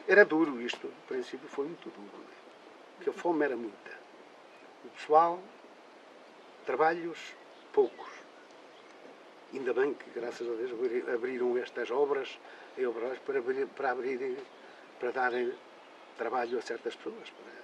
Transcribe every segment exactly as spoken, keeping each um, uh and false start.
Era duro isto, no princípio foi muito duro, né? Porque a fome era muita. O pessoal, trabalhos poucos. Ainda bem que, graças a Deus, abriram estas obras, obras para, abrir, para abrirem, para darem trabalho a certas pessoas. Para...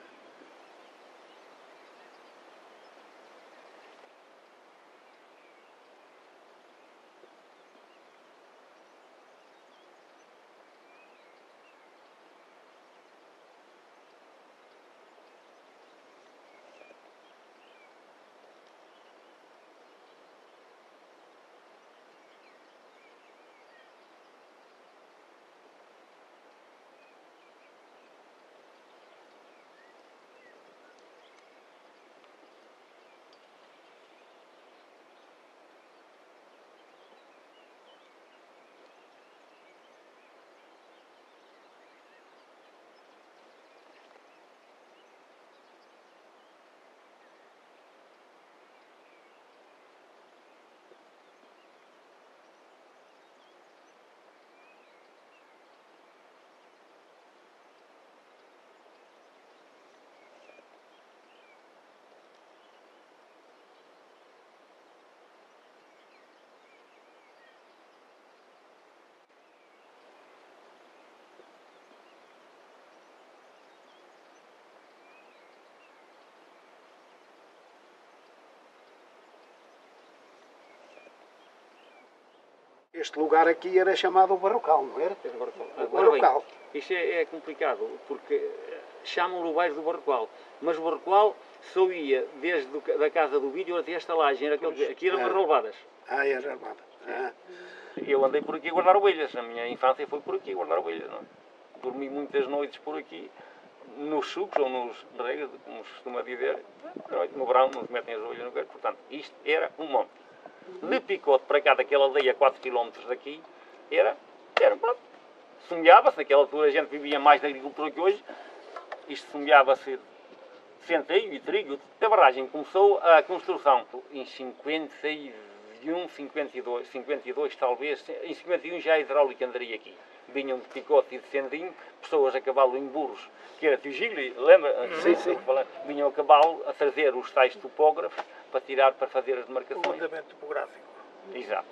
Este lugar aqui era chamado o Barrocal, não era? O Barrocal. Isto é, é complicado, porque chamam-lhe o bairro do Barrocal, mas o Barrocal só ia desde do, da casa do vídeo até a estalagem, era aquele, aqui eram as relevadas. Ah, era armada. Ah. Eu andei por aqui a guardar ovelhas, na minha infância foi por aqui a guardar ovelhas, não é? Dormi muitas noites por aqui, nos sucos ou nos regas, como se costuma dizer, no verão nos metem as ovelhas no carro, portanto, isto era um monte. De Picote para cá, daquela aldeia a quatro quilómetros daqui, era, era pronto, semeava-se, naquela altura a gente vivia mais da agricultura que hoje, isto semeava-se centeio e trigo. A barragem começou a construção em cinquenta e um, cinquenta e dois, cinquenta e dois talvez, em cinquenta e um já a hidráulica andaria aqui. Vinham de Picote e de Sendim, pessoas a cavalo em burros, que era Tigilho, lembra? Sim, sim. Vinham a cavalo a trazer os tais topógrafos para tirar, para fazer as demarcações. O andamento topográfico. Exato.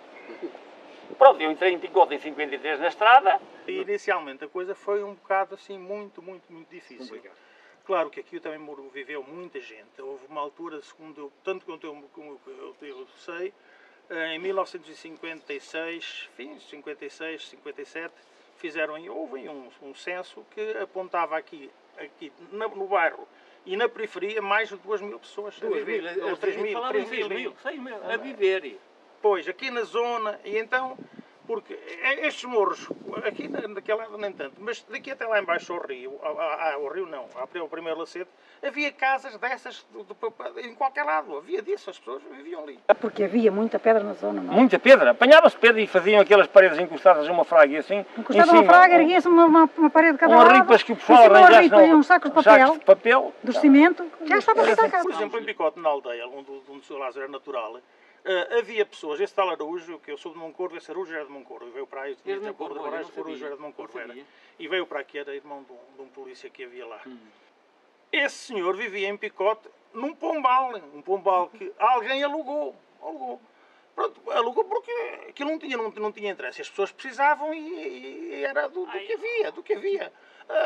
Pronto, eu entrei em Picote em cinquenta e três na estrada. E inicialmente a coisa foi um bocado assim muito, muito, muito difícil. Complicado. Claro que aqui também viveu muita gente. Houve uma altura, segundo tanto quanto eu, como eu, eu sei, em mil novecentos e cinquenta e seis, fim, cinquenta e seis, cinquenta e sete, fizeram, houve um, um censo que apontava aqui, aqui no, no bairro e na periferia mais de duas mil pessoas a viver. Ou três mil, três mil, seis mil, a viver. Pois, aqui na zona, e então, porque estes morros, aqui naquela lado nem tanto, mas daqui até lá embaixo ao rio, ao rio não, ao primeiro lacete, havia casas dessas de, de, em qualquer lado, havia disso, as pessoas viviam ali. Porque havia muita pedra na zona, não é? Muita pedra, apanhava-se pedra e faziam aquelas paredes encostadas a uma fraga e assim. Encostava uma fraga, erguia-se uma, uma, uma parede de cada umas lado. ripas que o pessoal arranjasse, não, um saco de papel, sacos de papel, do cimento, já estava feita a casa. Por exemplo, em Picote, na aldeia, onde, onde o seu Lázaro era natural, Uh, havia pessoas, esse tal Araújo, que eu sou de Moncorvo, esse Araújo era de Moncorvo, e veio para aí, tinha a cor de Araújo, Araújo era de Moncorvo, era, e veio para aqui, era irmão de um, de um polícia que havia lá. Hum. Esse senhor vivia em Picote num pombal, um pombal que alguém alugou, alugou. Pronto, alugou porque aquilo não tinha, não, não tinha interesse, as pessoas precisavam e, e era do, do que havia, do que havia.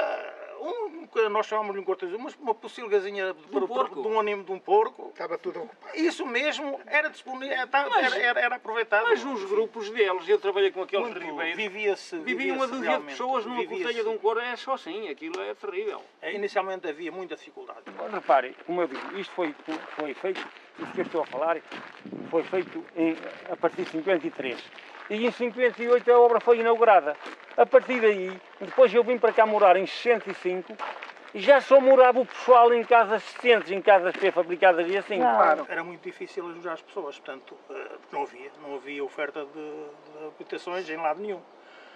Uh, um, nós chamamos de um cortejo, uma, uma pocilgazinha de, de, de, de um animo de um porco. Estava tudo ocupado. Isso mesmo era disponível, era, era, era aproveitado. Mas os grupos deles, eu trabalhei com aqueles Muito, ribeiros, vivia-se, vivia uma dúzia de pessoas numa cotelha de um cor, é só assim, aquilo é terrível. É, inicialmente havia muita dificuldade. Repare, como eu digo, isto foi, foi feito, isto que eu estou a falar, foi feito em, a partir de cinquenta e três. E em cinquenta e oito a obra foi inaugurada. A partir daí, depois eu vim para cá morar em sessenta e cinco e já só morava o pessoal em casas decentes, em casas pré-fabricadas e assim. Claro. Era muito difícil ajudar as pessoas, portanto, não havia, não havia oferta de, de habitações em lado nenhum.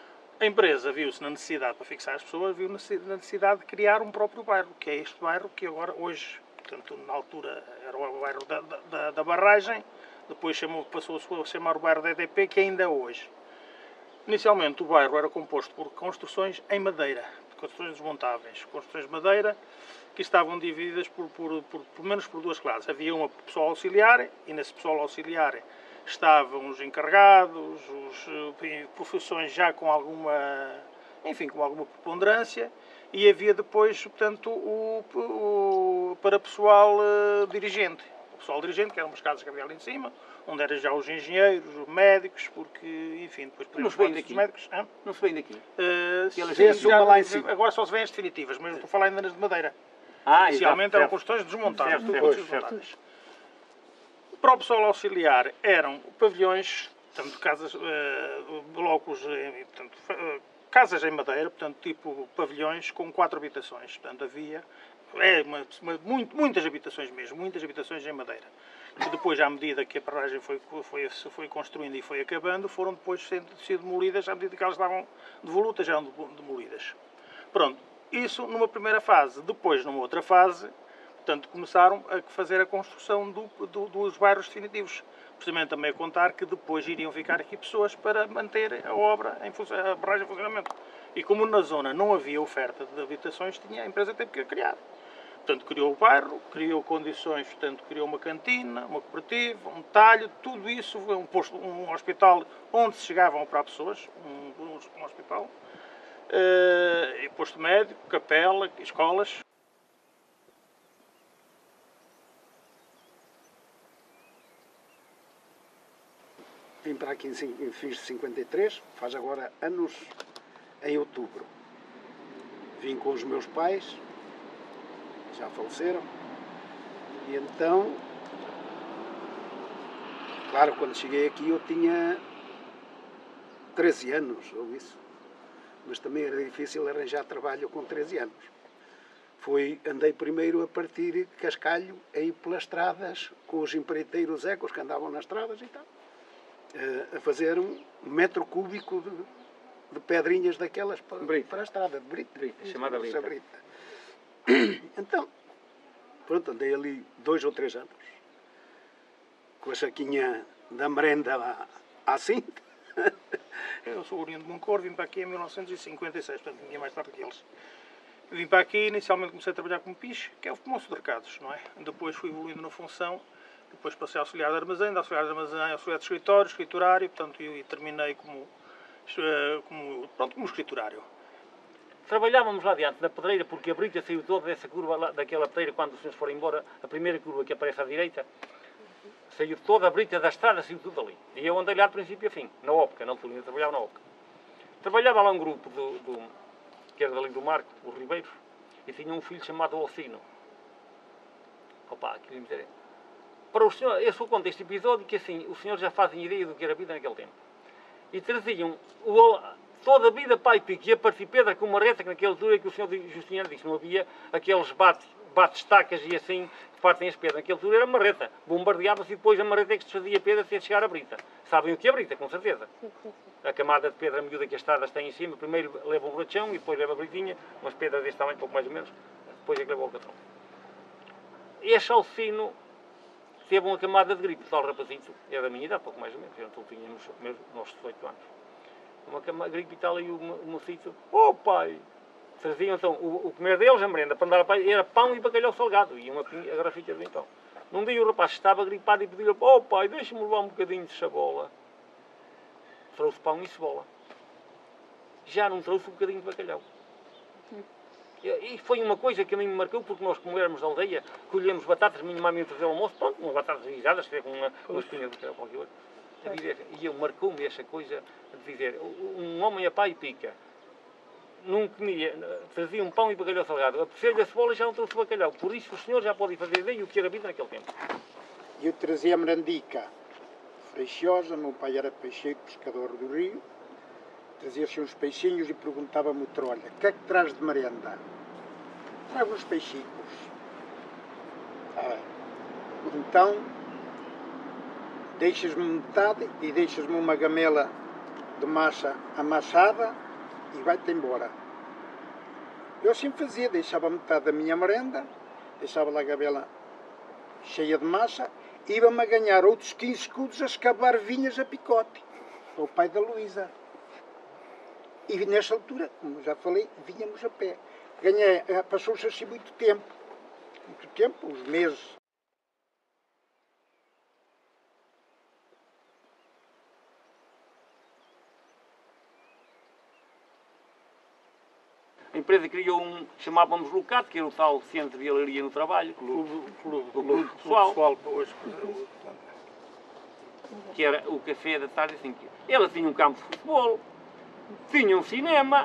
A empresa viu-se na necessidade, para fixar as pessoas, viu na necessidade de criar um próprio bairro, que é este bairro que agora, hoje, portanto, na altura era o bairro da, da, da barragem, depois chamou, passou a chamar o bairro da E D P, que ainda é hoje. Inicialmente o bairro era composto por construções em madeira, construções desmontáveis, construções de madeira, que estavam divididas por, por, por, por menos por duas classes. Havia uma pessoal auxiliar, e nesse pessoal auxiliar estavam os encarregados, os, enfim, profissões já com alguma, enfim, com alguma preponderância, e havia depois, portanto, o, o, para pessoal uh, dirigente. O pessoal dirigente, que eram umas casas que havia ali em cima, onde eram já os engenheiros, os médicos, porque, enfim, depois podemos falar dos médicos. Hã? Não se vem daqui? Uh, sim, vê-se já, uma lá em cima. Agora só se vêem as definitivas, mas estou a falar ainda nas de madeira. Ah, Inicialmente exato, eram certo. construções desmontadas, Certo, tudo certo, desmontadas. Para o pessoal auxiliar eram pavilhões, portanto, casas, uh, blocos, eh, portanto, uh, casas em madeira, portanto, tipo pavilhões com quatro habitações. Portanto, havia é, uma, uma, muito, muitas habitações mesmo, muitas habitações em madeira. Que depois, à medida que a paragem foi, foi, foi construindo e foi acabando, foram depois sendo, sendo demolidas, à medida que elas estavam devolutas, já eram demolidas. Pronto, isso numa primeira fase. Depois, numa outra fase, portanto, começaram a fazer a construção do, do, dos bairros definitivos. Precisamente também a contar que depois iriam ficar aqui pessoas para manter a obra, em, a barragem em funcionamento. E como na zona não havia oferta de habitações, tinha, a empresa teve que a criar. Portanto, criou o bairro, criou condições, portanto, criou uma cantina, uma cooperativa, um talho, tudo isso, um, posto, um hospital onde se chegavam para pessoas, um, um hospital, uh, posto médico, capela, escolas. Vim para aqui em fins de cinquenta e três, faz agora anos em outubro. Vim com os meus pais, já faleceram, e então, claro, quando cheguei aqui eu tinha treze anos, ou isso, mas também era difícil arranjar trabalho com treze anos. Fui, andei primeiro a partir de Cascalho, a ir pelas estradas, com os empreiteiros ecos que andavam nas estradas e tal, a fazer um metro cúbico de, de pedrinhas daquelas para, para a estrada, de brita. Brita, chamada brita. brita. Então, pronto, andei ali dois ou três anos, com a saquinha da merenda à, à cinta. Eu sou oriundo de Moncorvo, vim para aqui em mil novecentos e cinquenta e seis, portanto, vinha mais tarde que eles. Vim para aqui, inicialmente comecei a trabalhar como piche, que é o moço de recados, não é? Depois fui evoluindo na função. Depois passei a auxiliar de armazém, de auxiliar de armazém, auxiliar de escritório, escriturário, portanto, e terminei como, como, pronto, como escriturário. Trabalhávamos lá diante da pedreira, porque a brita saiu toda dessa curva, lá, daquela pedreira, quando os senhores forem embora, a primeira curva que aparece à direita, saiu toda a brita da estrada, saiu tudo ali. E eu andei lá de princípio a fim, na óptica, na altura, eu trabalhava na óptica. Trabalhava lá um grupo, do, do, que era dali do Marco, os Ribeiros, e tinha um filho chamado Alcino. Opa, aquilo me dizer... Para o senhor, eu só conto este episódio que assim, os senhores já fazem ideia do que era a vida naquele tempo. E traziam o, toda a vida pai pico e a partir pedra com uma reta que naquela altura que o senhor Justiniano disse, não havia aqueles bate, bate-estacas e assim que partem as pedras. Naquela altura era uma reta, bombardeava-se e depois a marreta é que se fazia pedra até chegar à brita. Sabem o que é a brita, com certeza. A camada de pedra miúda que as estradas têm em cima, primeiro leva um rachão e depois leva a britinha, umas pedras deste tamanho, pouco mais ou menos, depois é que leva o alcatrão. Este Alcino teve uma camada de gripe, tal rapazito, é da minha idade, pouco mais ou menos, eu não tinha nos meus dezoito anos. Uma camada de gripe e tal, e o, o mocito, oh pai! Traziam então, o, o comer deles, a merenda, para andar a pai, era pão e bacalhau salgado, e uma a garrafinha de então. Num dia o rapaz estava gripado e pediu-lhe, oh pai, deixa-me levar um bocadinho de cebola. Trouxe pão e cebola. Já não trouxe um bocadinho de bacalhau. E foi uma coisa que a mim me marcou, porque nós, como éramos da aldeia, colhemos batatas, minha mãe me fazia o almoço, pronto, umas batatas guisadas, com uma, uma espinha de bacalhau, qualquer coisa. E eu marcou-me essa coisa de dizer, um homem a pai pica, não comia, trazia um pão e bacalhau salgado, apeteceu-lhe a cebola e já não trouxe bacalhau. Por isso o senhor já pode fazer ideia o que era a vida naquele tempo. Eu trazia a merandica peixosa, meu pai era peixeiro, pescador do rio, trazia-se uns peixinhos e perguntava-me o trolha, o que é que traz de merenda? Trago uns peixinhos. Ah, então, deixas-me metade e deixas-me uma gamela de massa amassada e vai-te embora. Eu assim fazia, deixava metade da minha merenda, deixava lá a gamela cheia de massa, ia-me a ganhar outros quinze escudos a escavar vinhas a picote. O pai da Luísa. E nesta altura, como já falei, vinhamos a pé. Ganhei, passou-se assim muito tempo, muito tempo, uns meses. A empresa criou um, chamávamos Lucato, que era o tal Centro de Vilaria no Trabalho, Clube, clube, o clube pessoal, pessoal hoje, que era o café da tarde, assim, ela tinha um campo de futebol, tinha um cinema.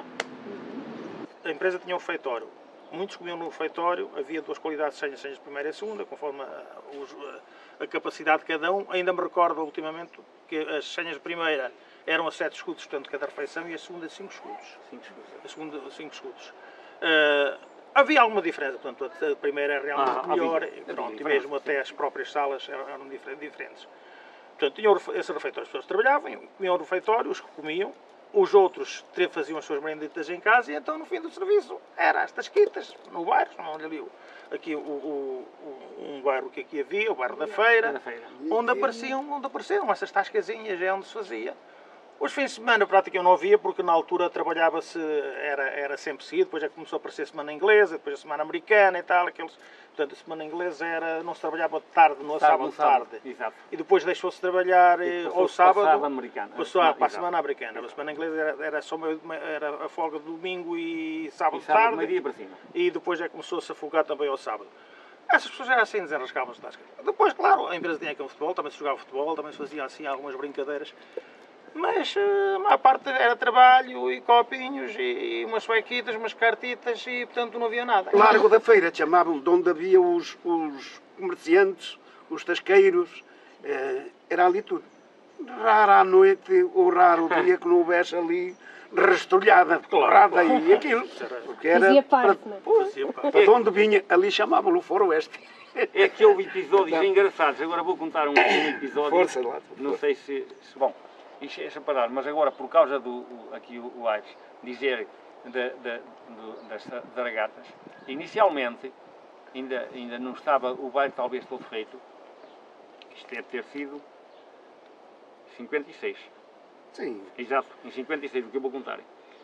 A empresa tinha um refeitório. Muitos comiam no refeitório, havia duas qualidades de senhas, senhas de primeira e segunda, conforme a, a, a capacidade de cada um. Ainda me recordo ultimamente que as senhas de primeira eram a sete escudos, portanto, cada refeição, e a segunda a cinco escudos. cinco escudos. A segunda a cinco escudos. Uh, havia alguma diferença, portanto, a primeira é realmente ah, melhor, havia, e, pronto, havia, e mesmo até as próprias salas eram, eram diferentes. Portanto, tinham esse refeitório, as pessoas trabalhavam, comiam o refeitório, os que comiam, os outros faziam as suas merenditas em casa, e então no fim do serviço era as tasquitas, no bairro, não ali aqui o, o, um bairro que aqui havia, o bairro da Feira, da feira. Onde, apareciam, onde apareceram essas tascazinhas, é onde se fazia. Os fins de semana praticamente não havia, porque na altura trabalhava-se, era, era sempre seguido, depois já começou a aparecer a semana inglesa, depois a semana americana e tal, aqueles, portanto a semana inglesa era, não se trabalhava de tarde, no sábado de tarde. Exato. E depois deixou-se trabalhar ao sábado, americana. passou a, para a semana americana. A semana inglesa era, era só meio, era a folga de domingo e sábado de tarde, meio dia para cima. E depois já começou-se a folgar também ao sábado. Essas pessoas já assim desenrascavam-se tasca. Depois, claro, a empresa tinha aqui um futebol, também se jogava futebol, também se fazia assim algumas brincadeiras. Mas a maior parte era trabalho e copinhos e umas suequitas, umas cartitas e portanto não havia nada. Largo da Feira, chamavam de onde havia os, os comerciantes, os tasqueiros, eh, era ali tudo. Rara a noite ou raro o dia que não houvesse ali restolhada, porrada e aquilo. Porque era Fazia parte, para, não é? Fazia parte. para de onde vinha, ali chamavam-lo Foroeste. É que houve episódios engraçados. Agora vou contar um, um episódio. Força lá. Não sei se, se bom, isto é separado, mas agora por causa do, o, aqui o, o Aires dizer da, da, do, das zaragatas, inicialmente ainda, ainda não estava o bairro talvez todo feito, isto deve ter sido cinquenta e seis. Sim. Exato, em cinquenta e seis, o que eu vou contar.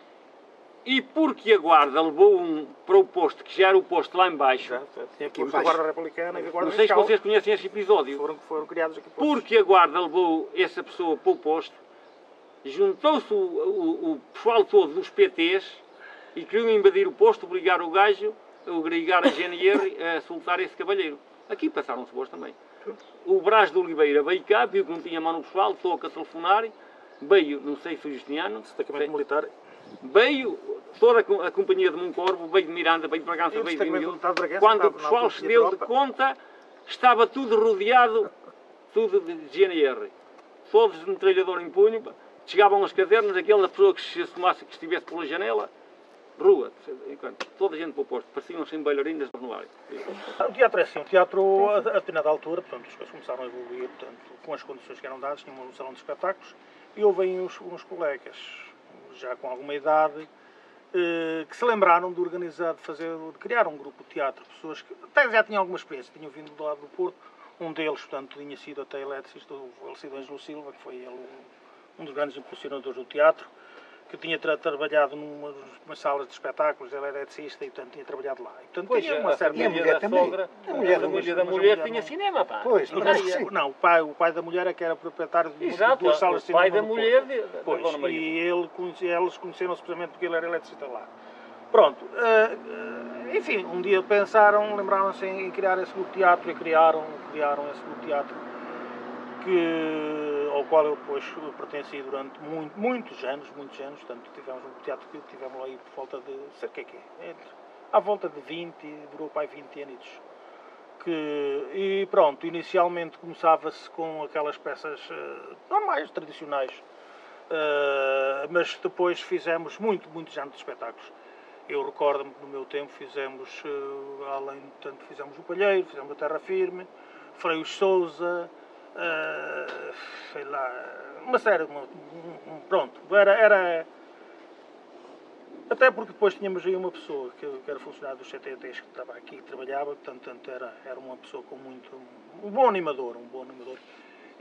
E porque a guarda levou um para o posto, que já era o posto lá em baixo, Exato, tinha aqui aqui a Guarda Republicana e a Guarda não sei se Fiscal. vocês conhecem esse episódio, Foram, foram criados aqui postos. porque a guarda levou essa pessoa para o posto, juntou-se o, o, o pessoal todo dos P Tês e queriam invadir o posto, obrigar o gajo, obrigar a G N R a soltar esse cavalheiro. Aqui passaram-se boas também. O Brás de Oliveira veio cá, viu que não tinha mão no pessoal, toca a telefonar, veio, não sei se o Justiniano, Destacamento militar. veio toda a companhia de Moncorvo, veio de Miranda, veio de Bragança, Eu veio de destacamento Mil. militar de Bragança, Quando o estava na pessoal altura se de deu de tropa. conta, estava tudo rodeado, tudo de G N R. Todos de metralhador em punho, chegavam as cadernas, aquela pessoa que se tomasse, que estivesse pela janela, rua, toda a gente para o posto, pareciam-se em bailarinas no ar. O teatro é assim, o teatro a determinada altura, portanto, as coisas começaram a evoluir, portanto, com as condições que eram dadas, tinha um salão de espetáculos, e houve aí uns, uns colegas, já com alguma idade, eh, que se lembraram de organizar, de fazer, de criar um grupo de teatro, pessoas que até já tinham alguma experiência, tinham vindo do lado do Porto, um deles, portanto, tinha sido até eletricista, o falecido Ângelo Silva, que foi ele um dos grandes impulsionadores do teatro, que tinha tra trabalhado numa, numa salas de espetáculos, ele era eletricista e, portanto, tinha trabalhado lá. E, portanto, Pois, tinha uma a certa... família da sogra, A mulher a da família da mas a mulher mulher tinha não- cinema, pá. Pois, Não, mas sim. não, o pai, o pai da mulher é que era proprietário de, uma- de Exato, duas salas de o pai cinema da no mulher Porto. de- da Pois, Dona Maria. e ele, conhece- eles conheceram-se precisamente porque ele era eletricista lá. Pronto, eh, eh, enfim, um dia pensaram, lembraram-se em criar esse grupo de teatro e criaram, criaram esse grupo de teatro que, ao qual eu depois pertenci durante muito, muitos anos, muitos anos, portanto tivemos um grupo de teatro que tivemos aí por volta de, sei o que é que é, entre, à volta de vinte, durou para aí vinte anos. Que, e pronto, inicialmente começava-se com aquelas peças uh, normais, tradicionais, uh, mas depois fizemos muito, muitos anos de espetáculos. Eu recordo-me que no meu tempo fizemos, uh, além, portanto, fizemos o Palheiro, fizemos a Terra Firme, Freio Sousa, uh, sei lá, uma série, uma, um, um, pronto, era... era até porque depois tínhamos aí uma pessoa que, que era funcionário dos C T Ts que estava aqui, que trabalhava, portanto era, era uma pessoa com muito... um bom animador, um bom animador.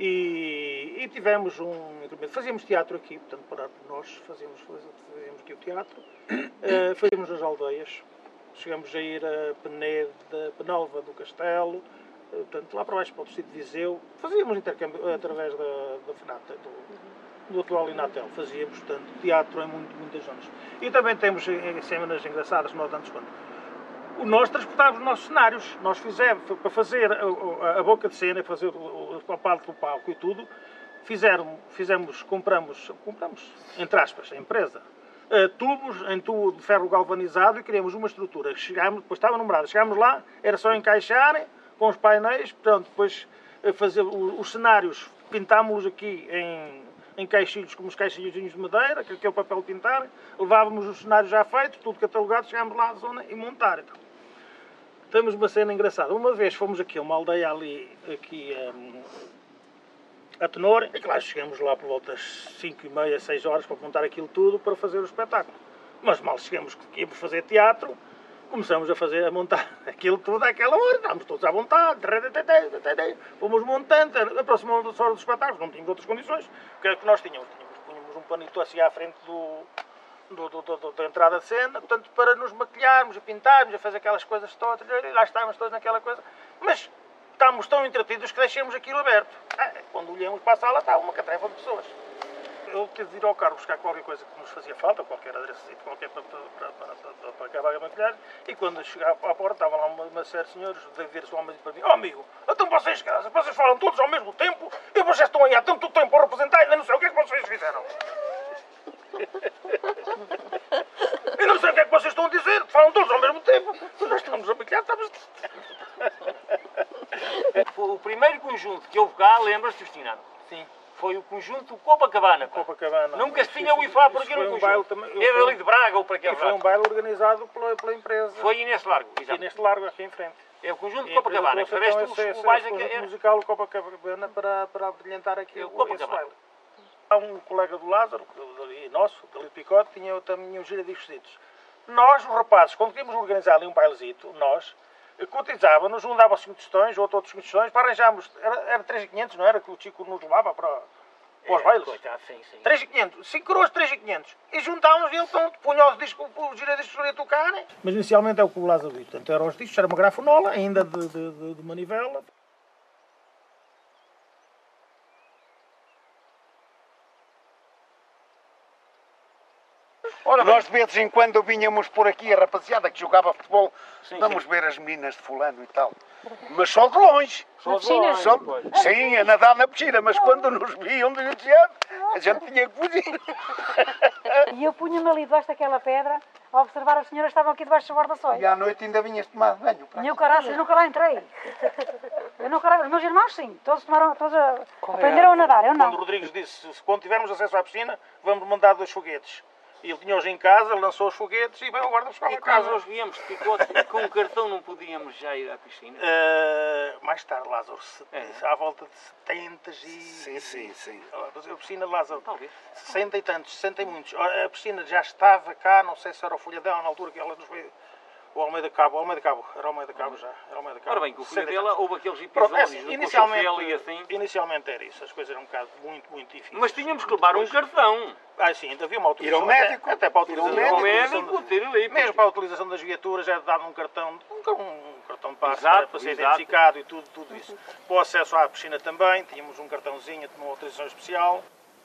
E, e tivemos um... Fazíamos teatro aqui, portanto, para nós fazíamos, fazíamos aqui o teatro. Uh, fazíamos nas aldeias. Chegamos a ir a Peneda, Penalva do Castelo, uh, portanto, lá para baixo, para o distrito de Viseu. Fazíamos intercâmbio através da, da FNAT, do, do atual Inatel. Fazíamos, portanto, teatro em muito, muitas zonas. E também temos cenas engraçadas, nós antes quando... Nós transportávamos os nossos cenários. Nós fizemos, para fazer a, a boca de cena, fazer o, o palco do palco e tudo, fizeram, fizemos, compramos, compramos, entre aspas, a empresa, uh, tubos em tubo de ferro galvanizado e criamos uma estrutura. Chegámos, depois estava numerada, chegámos lá, era só encaixar com os painéis, pronto, depois uh, fazer os, os cenários, pintámos-los aqui em, em caixilhos, como os caixilhos de madeira, que é o papel de pintar, levávamos os cenários já feitos, tudo catalogado, chegámos lá à zona e montar. Então, temos uma cena engraçada. Uma vez fomos aqui a uma aldeia ali, aqui um, a Tenor, e claro, chegamos lá por volta das cinco e meia, seis horas para montar aquilo tudo para fazer o espetáculo. Mas mal chegamos que íamos fazer teatro, começamos a fazer, a montar aquilo tudo àquela hora, estávamos todos à vontade, fomos montando, aproximamos da hora do espetáculo, não tínhamos outras condições, o que é que nós tínhamos? Tínhamos, tínhamos um panito assim à frente do... Do, do, do, da entrada de cena, portanto, para nos maquilharmos, a pintarmos, a fazer aquelas coisas todas, lá estávamos todos naquela coisa, mas estávamos tão entretidos que deixamos aquilo aberto. Ah, quando olhamos para a sala estava uma catreva de pessoas. Eu tive de ir ao carro buscar qualquer coisa que nos fazia falta, qualquer adereço, qualquer para, para, para, para, para acabar a maquilhar, e quando chegava à porta estava lá uma, uma série de senhores, de ver-se o homem para mim: "Oh amigo, então vocês, vocês falam todos ao mesmo tempo, e vocês estão aí há tanto tempo a representar, ainda não sei o que é que vocês fizeram." Eu não sei o que é que vocês estão a dizer, falam todos ao mesmo tempo. Nós estamos a maquilhar, estamos... O primeiro conjunto que houve cá, lembras-te, Justina? Sim. Foi o conjunto Copacabana. Copacabana. Nunca se tinha ouvido falar por aqui no conjunto. Era ali de Braga ou para aquele lado. Foi um baile organizado pela, pela empresa. Foi nesse largo, exato. E neste largo, aqui em frente. É o conjunto de Copacabana. Então, esse, esse, esse, esse conjunto musical, o Copacabana, para, para brilhantar aqui é o esse baile. Há um colega do Lázaro, nosso, Dalí Picote, tinha também um gira de vestidos. Nós, os rapazes, quando queríamos organizar ali um bailezito, nós, cotizávamos, um dava cinco tostões, outro outros cinco tostões, para arranjarmos, era, era três mil e quinhentos, não era, que o Chico nos levava para, para os bailes? É, sim, sim. três mil e quinhentos, cinco coroas, três mil e quinhentos. E juntávamos e ele, pronto, punha os discos, o gira de discos a tocar. Né? Mas inicialmente é o que o Lázaro disse, portanto, eram os discos, era uma grafonola, ainda de, de, de, de manivela. Ora, nós de vez em quando vinhamos por aqui, a rapaziada que jogava futebol, sim, vamos sim. ver as meninas de fulano e tal. Mas só de longe. Só de longe? Só, sim, a nadar na piscina, mas quando nos viam de gente, a gente tinha que fugir. E eu punha-me ali debaixo daquela pedra a observar as senhoras que estavam aqui debaixo dos guarda-sóis. E à noite ainda vinhas tomar banho. Meu caraças, eu nunca lá entrei. Eu nunca lá... Os meus irmãos sim, todos, tomaram, todos a... aprenderam a nadar, eu não. Quando o Rodrigues disse, quando tivermos acesso à piscina, vamos mandar dois foguetes. E ele tinha-os em casa, lançou os foguetes e veio ao guarda buscar a casa. E nós viemos de Picote, com o cartão não podíamos já ir à piscina? Uh, mais tarde, Lázaro, é. à volta de setenta e... Sim, sim, sim. A piscina, Lázaro, talvez. sessenta e tantos, sessenta e muitos. A piscina já estava cá, não sei se era o Folhadela na altura que ela nos veio... O Almeida Cabo, o Almeida Cabo, era o Almeida Cabo já, era o Almeida Cabo. Ora bem, que o Folhadela houve aqueles episódios do inicialmente, e assim. Inicialmente era isso, as coisas eram um bocado muito, muito difíceis. Mas tínhamos que levar um cartão. Ah, sim, ainda havia uma autorização. Ir ao médico. Até, até para a utilização. Ir ao médico, ter ali. Mesmo para a utilização das viaturas era dado um cartão, um, um cartão de passe exato, para ser exato. identificado e tudo, tudo isso. Para o acesso à piscina também, tínhamos um cartãozinho de uma autorização especial.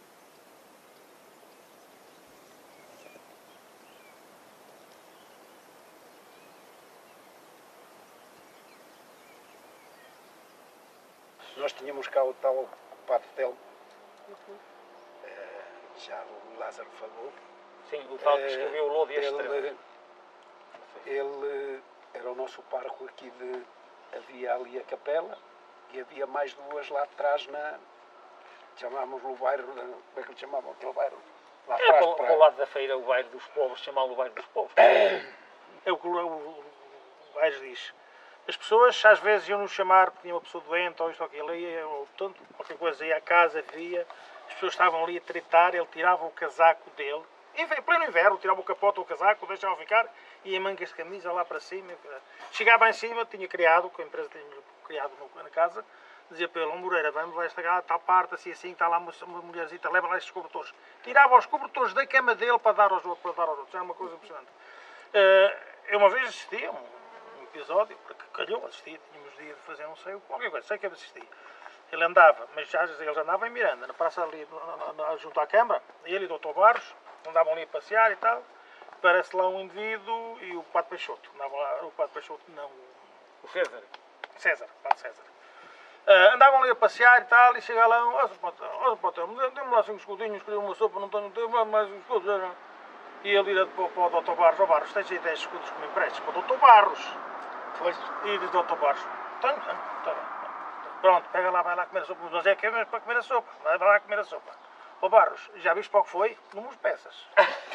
Nós tínhamos cá o tal Padre Telmo, uhum. uh, já o Lázaro falou. Sim, o tal que escreveu o Lodi Extremo. Ele, ele era o nosso pároco aqui de... Havia ali a capela e havia mais duas lá atrás na... Chamávamos-lhe o bairro... Como é que lhe chamavam aquele bairro? Lá atrás, é, para o lado da feira, o bairro dos povos, chamá-lo o bairro dos povos. É o que o bairro diz. As pessoas às vezes iam nos chamar porque tinha uma pessoa doente ou isto ou aquilo, ou tanto, qualquer coisa, ia à casa, via, as pessoas estavam ali a tritar, ele tirava o casaco dele, em pleno inverno, tirava o capote ou o casaco, deixava ficar, ia em mangas de camisa lá para cima, chegava em cima, tinha criado, que a empresa tinha criado na casa, dizia para ele, oh, Moreira, vai-me vai estragar a tal parte, assim, assim, está lá uma, uma mulherzita, leva lá estes cobertores. Tirava os cobertores da cama dele para dar aos outros, para dar aos outros. Era uma coisa impressionante. Uh, eu uma vez assisti a um, um episódio, porque calhou, assisti, tínhamos dia de fazer não sei o qualquer coisa, sei que eu assisti. Ele andava, mas já eles andavam em Miranda, na praça ali, na, na, na, junto à Câmara, ele e o doutor Barros, andavam ali a passear e tal. Parece lá um indivíduo e o Padre Peixoto. Andavam lá, o Padre Peixoto, não, O César. César, Padre César. Uh, andavam ali a passear e tal, e chega lá um, ó, patrão, dê-me lá cinco escudinhos, queria uma sopa, não tenho tempo, mais uns escudos. Não. E ele ira para, para o doutor Barros, ó Barros, tens aí dez escudos que me emprestes, para o doutor Barros. Pois. E diz o doutor Barros, tenho, tenho, está bem. Pronto, pega lá, vai lá comer a sopa, mas é que é para comer a sopa, vai lá comer a sopa. Ó Barros, já viste para o que foi? Números peças.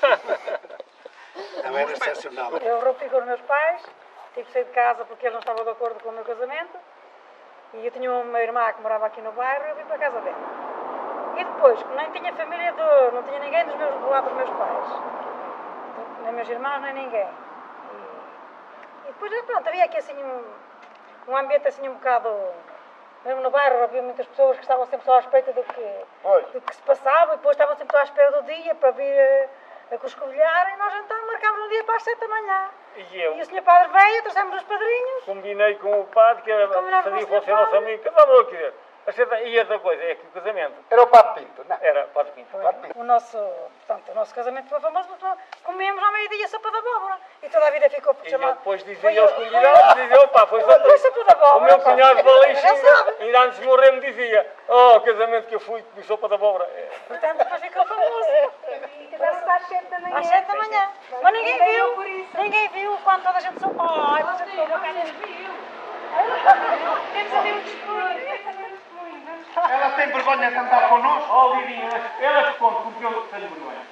Não era excepcional. Eu rompi com os meus pais, tive que sair de casa porque eles não estavam de acordo com o meu casamento. E eu tinha uma irmã que morava aqui no bairro e eu vim para a casa dela. E depois, como nem tinha família, do, não tinha ninguém dos meus, do lado dos meus pais. Nem meus irmãos, nem ninguém. E, e depois, pronto, havia aqui assim um, um ambiente assim um bocado... Mesmo no bairro havia muitas pessoas que estavam sempre só à espreita do que, do que se passava e depois estavam sempre só à espera do dia para vir a, a coscovilhar e nós então marcámos um dia para as sete da manhã. E eu? E o senhor padre veio, trouxemos os padrinhos. Combinei com o padre que era, fazia você nosso amigo. Vamos lá, quer dizer. E outra coisa, é que o casamento... Era o Padre Pinto, não? Era Padre Pinto. O nosso, portanto, o nosso casamento foi famoso porque comíamos ao meio-dia sopa de abóbora. E toda a vida ficou por E chamar... depois dizia aos convidados, dizia, opa, foi só... Foi sopa de abóbora. O meu cunhado de Baliche, Já sabe. ainda antes de morrer, me dizia, oh, casamento que eu fui, comi sopa de abóbora. Portanto, depois ficou famoso. Casaram-se às sete da manhã. Às sete da manhã. Mas ninguém viu, ninguém viu quando toda a gente soube. Ai, você ficou com a cara de viu. Temos a ver o testemunho. Ela tem vergonha de andar connosco? Oh, Lidinha, ela te conta porque eu tenho vergonha.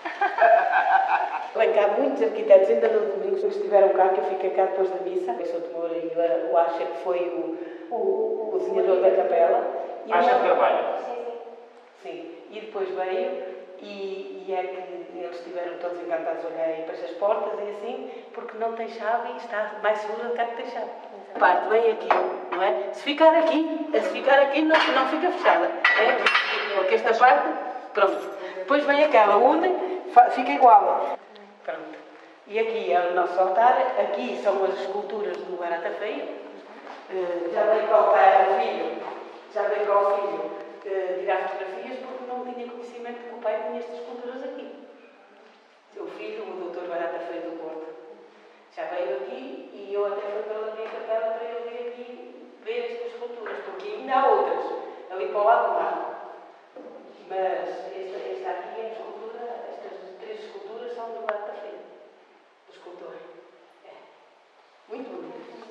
Vem cá muitos arquitetos, ainda no domingo que estiveram cá, que eu fiquei cá depois da missa. Eu sou de Moura e o Acha, que foi o, o, o desenhador da capela. E Acha uma... de Carvalho? Sim, e depois veio e, e é que eles estiveram todos encantados a olhar aí para estas portas e assim, porque não tem chave e está mais seguro até que tem chave. A parte vem aqui, não é? Se ficar aqui, se ficar aqui não, não fica fechada, é? Porque esta parte, pronto. Depois vem aquela onde fica igual. Pronto. E aqui é o nosso altar, aqui são as esculturas do Barata Feia. Uh, já veio para o pai, o filho, já veio para o filho uh, tirar fotografias porque não tinha conhecimento que o pai tinha estas esculturas aqui. O filho, o doutor Barata Feia do Porto, já veio aqui e eu até fui pela minha capela para eu vir aqui ver estas esculturas, porque ainda há outras, ali para o lado do mar. Mas esta, esta aqui é a escultura, estas três esculturas são do Barata Feia, do escultor. É. Muito bonito.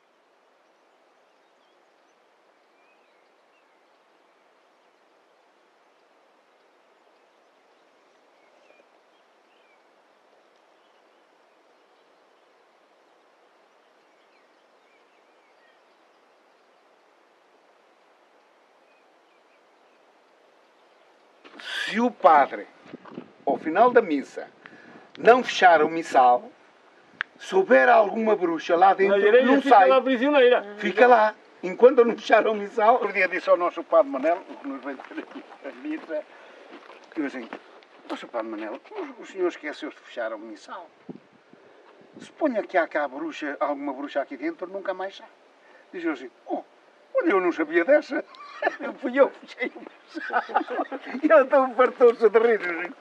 Se o padre, ao final da missa, não fechar o missal, se houver alguma bruxa lá dentro, não fica sai. lá prisioneira. Fica lá. Enquanto não fecharam o missal, o dia disse ao nosso padre Manel, que nos veio ter aqui a missa, eu assim, nosso padre Manel, o senhor esqueceu de fechar o missal. Se ponha que há cá bruxa, alguma bruxa aqui dentro, nunca mais sai. Diz eu assim, oh, olha, eu não sabia dessa. Fui eu que fechei o missal. E ele então fartou-se de rir. Assim.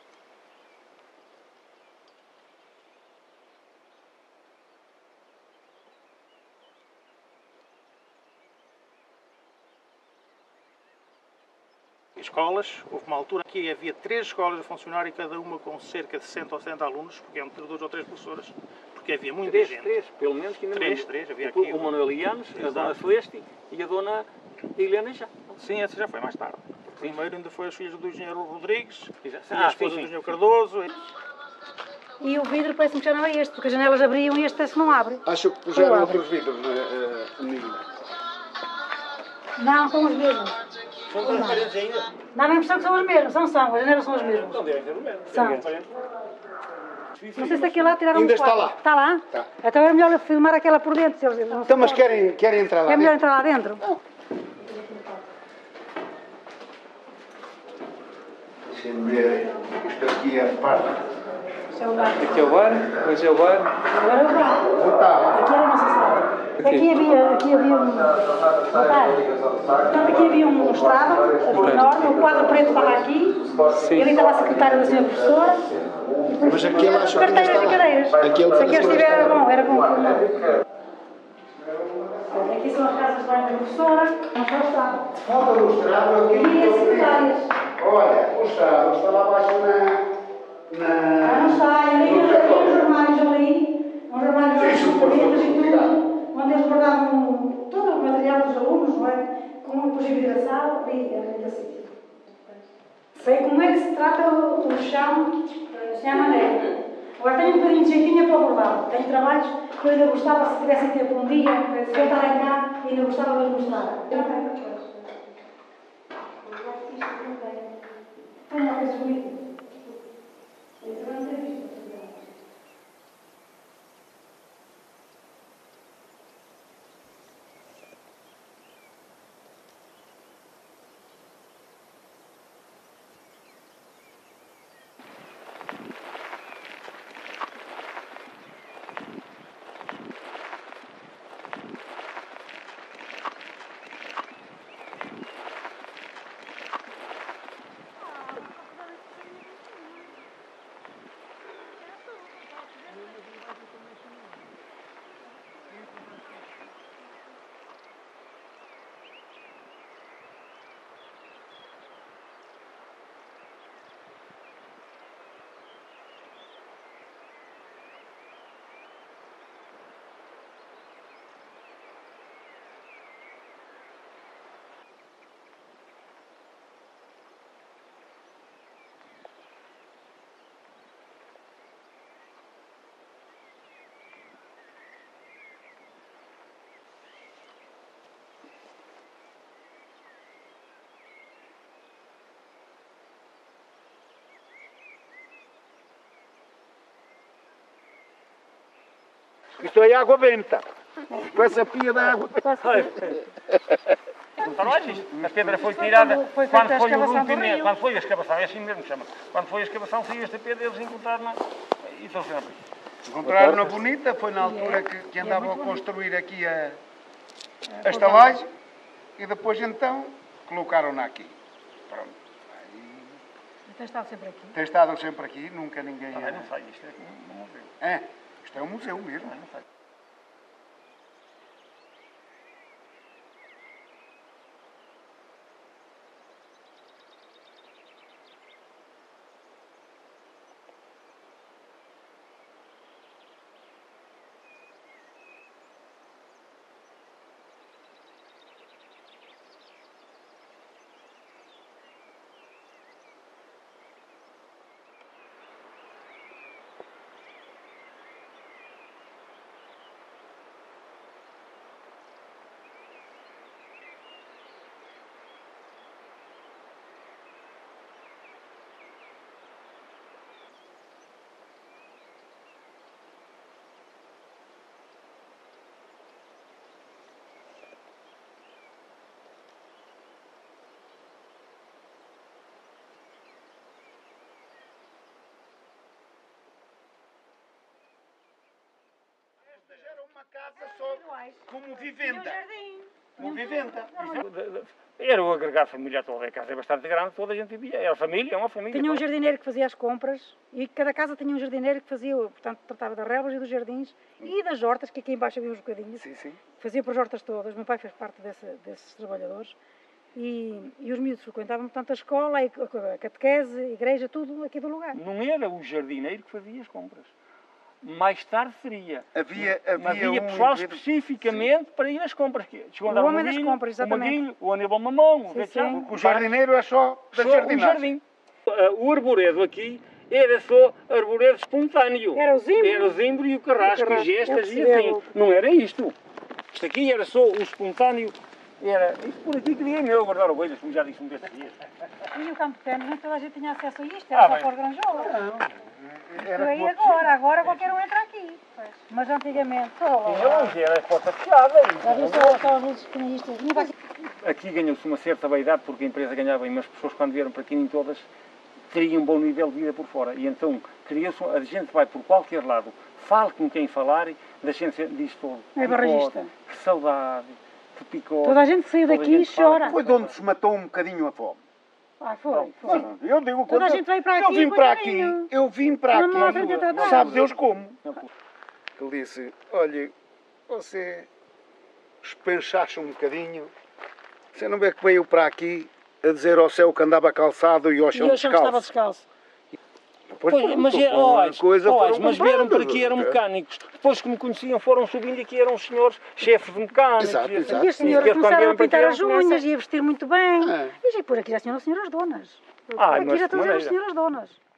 Escolas, houve uma altura que havia três escolas a funcionar e cada uma com cerca de sessenta ou setenta alunos, porque é entre duas ou três professoras, porque havia muita Três, gente. três, pelo menos que ainda Três, não- três, havia o, aqui o um- Manuel Ianes, a Dona Celeste e a Dona Helena já. Sim, essa já foi mais tarde. Primeiro ainda foi as filhas do engenheiro Rodrigues, Exato. e Ah, a esposa sim, do sim. engenheiro Cardoso. E o vidro parece-me que já não é este, porque as janelas abriam e este não abre. Acho que puseram outros vidros, uh, menina. Não, são os mesmos. São transparentes ainda? Dá a impressão que são os mesmos. São, são. As janelas são as mesmas. Não devem ser o mesmo. São. Transparente. Não sei se aquilo lá tiraram Ainda um está quadro. lá. Está lá? Está. Então é melhor filmar aquela por dentro. Se eles, eles não Então, mas se querem, querem entrar lá É melhor dentro? entrar lá dentro? Deixem-me ver. Isto aqui é a parte. Este é o bar. Aqui é o bar, hoje é o bar. Agora é o bar. Aqui era a nossa sala. Aqui havia, aqui havia um. Portanto, aqui havia um estrado enorme, o quadro preto estava aqui. Sim. E ali estava a secretária da senhora professora. Mas aquele acho que carteiras e cadeiras. Se Aquele aqui estiver era bom, era bom. Aqui são as casas de banho da professora, não só está. Falta do estrado aqui. E as secretárias. Olha, o estrado está lá abaixo na. na Ah, não está, e ali uns armários ali, uns armários ali, Sim, com canetas e tudo, onde eles guardavam todo o material dos alunos, não é? Como depois envidraçado, ali, ali assim. Sei como é que se trata o, o chão, se chama maneira. Agora tenho um bocadinho de jeitinho para o bordado. Tenho trabalhos que eu ainda gostava, se tivessem tempo um dia, se eu estarem cá, ainda gostava de os mostrar. Tenho uma coisa bonita. Eu não tenho visto. Isto é água benta. Com essa pia de água. Então não é isto. A pedra foi tirada Foi quando feita a foi o escavação do rompimento, rio. quando foi a escavação, é assim mesmo que chama. Quando foi a escavação, saiu esta pedra, eles encontraram e trouxeram para aqui. Encontraram-na bonita, foi na altura que, que andavam a construir aqui a, a estalagem e depois então colocaram-na aqui. Pronto. Aí, Tem estado sempre aqui. tem estado sempre aqui, nunca ninguém... Também não sei, isto é como um museu. É, isto é um museu mesmo. Também não sei. Esta já era uma casa só como vivenda. Como vivenda. Era o agregado familiar todo, a casa é bastante grande, toda a gente vivia, era família, é uma família. Tinha um jardineiro que fazia as compras e cada casa tinha um jardineiro que fazia, portanto, tratava das relvas e dos jardins e das hortas, que aqui embaixo havia uns bocadinhos. Sim, sim. Fazia para as hortas todas. Meu pai fez parte desse, desses trabalhadores. E, e os miúdos frequentavam, portanto, a escola, a catequese, a igreja, tudo aqui do lugar. Não era o jardineiro que fazia as compras. Mais tarde seria. Havia, havia, havia um pessoal indivíduo- especificamente sim. para ir às compras. Chegou O homem das compras, o exatamente. Maguilho, o Aníbal Mamão, o Sim, Vechão, sim. O jardineiro é só da só o jardinagem. jardim. O arboredo aqui era só arboredo espontâneo. Era o zimbro. Era o zimbro e o carrasco, O carrasco, e gestas eu e percebi. assim. Não era isto. Isto aqui era só o espontâneo. Era isto por aqui que vinha meu guardar ovelhas, como já disse um desses dias. E o campo de ténis, nem toda a gente tinha acesso a isto, Ah, era só bem. para os granjolas. Isto Era aí como a agora, agora qualquer um entra aqui. Mas antigamente, oh, Tinha longe, era a porta fechada. já viu só aquelas luzes pequenistas? Vinha para aqui. Aqui ganhou-se uma certa vaidade porque a empresa ganhava, mas as pessoas quando vieram para aqui nem todas teria um bom nível de vida por fora. E então, cria-se, a gente vai por qualquer lado, fale com quem falar, da gente diz todo. É barragista. Que saudade, que picote. Toda a gente saiu daqui e chora. Foi de onde se matou um bocadinho a fome. Ah, foi. foi. Não, eu digo Toda a quando- gente veio para eu aqui, vim para aqui, coitadinho. eu vim para Não, não, aqui, trinta e três sabe anos. Deus como. Ele disse, olha, você espanchaste um bocadinho, você não vê que veio para aqui a dizer ao céu que andava calçado e ao E chão eu achava que estava descalço. descalço. Pois, Pois, pronto, mas, é, foi oh, uma Ais, coisa, oh, foram Ais, mas vieram para comprando, aqui, eram ok? mecânicos. Depois que me conheciam, foram subindo aqui, eram senhores chefes de mecânicos. Exato, E- exato. E as senhoras eles, quando começaram vieram a para aqui, pintar eram as unhas crianças. e a vestir muito bem. É. E já por aqui já tinham as senhoras donas. Ai, Aqui mas já de todas eram maneira. senhoras donas.